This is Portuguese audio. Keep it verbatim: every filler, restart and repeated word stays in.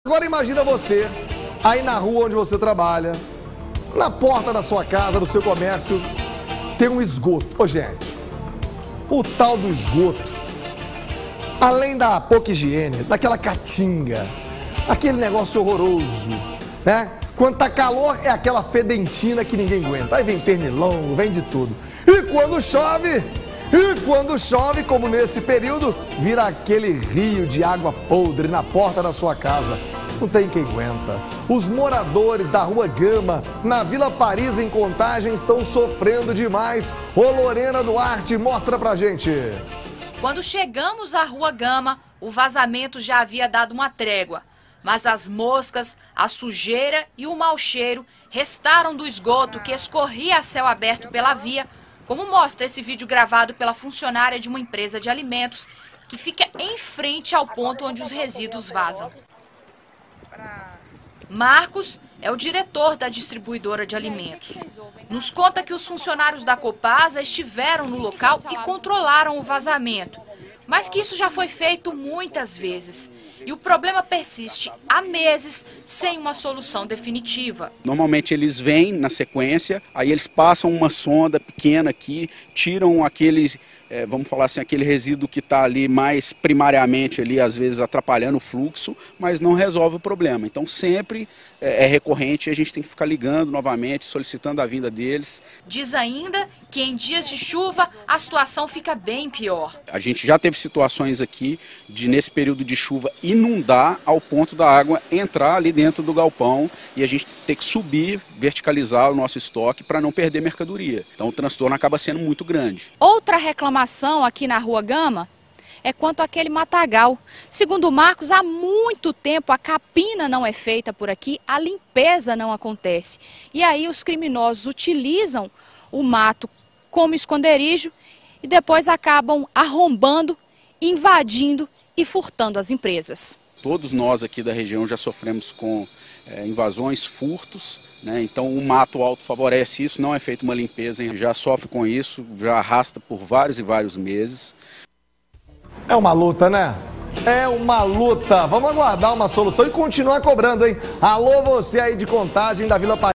Agora imagina você, aí na rua onde você trabalha, na porta da sua casa, do seu comércio, tem um esgoto. Ô gente, o tal do esgoto, além da pouca higiene, daquela caatinga, aquele negócio horroroso, né? Quando tá calor é aquela fedentina que ninguém aguenta. Aí vem pernilongo, vem de tudo. E quando chove, e quando chove, como nesse período, vira aquele rio de água podre na porta da sua casa. Não tem quem aguenta. Os moradores da Rua Gama, na Vila Paris, em Contagem, estão sofrendo demais. Ô Lorena Duarte, mostra pra gente. Quando chegamos à Rua Gama, o vazamento já havia dado uma trégua. Mas as moscas, a sujeira e o mau cheiro restaram do esgoto que escorria a céu aberto pela via, como mostra esse vídeo gravado pela funcionária de uma empresa de alimentos que fica em frente ao ponto onde os resíduos vazam. Marcos é o diretor da distribuidora de alimentos. Nos conta que os funcionários da Copasa estiveram no local e controlaram o vazamento, mas que isso já foi feito muitas vezes. E o problema persiste há meses sem uma solução definitiva. Normalmente eles vêm na sequência, aí eles passam uma sonda pequena aqui, tiram aquele, é, vamos falar assim, aquele resíduo que está ali mais primariamente ali, às vezes atrapalhando o fluxo, mas não resolve o problema. Então sempre é, é recorrente e a gente tem que ficar ligando novamente, solicitando a vinda deles. Diz ainda que em dias de chuva a situação fica bem pior. A gente já teve situações aqui de nesse período de chuva inundar ao ponto da água entrar ali dentro do galpão e a gente ter que subir, verticalizar o nosso estoque para não perder mercadoria. Então o transtorno acaba sendo muito grande. Outra reclamação aqui na Rua Gama é quanto àquele matagal. Segundo o Marcos, há muito tempo a capina não é feita por aqui, a limpeza não acontece. E aí os criminosos utilizam o mato como esconderijo e depois acabam arrombando, invadindo e furtando as empresas. Todos nós aqui da região já sofremos com é, invasões, furtos, né? Então o mato alto favorece isso, não é feita uma limpeza, hein? Já sofre com isso, já arrasta por vários e vários meses. É uma luta, né? É uma luta. Vamos aguardar uma solução e continuar cobrando, hein? Alô, você aí de Contagem da Vila Paris.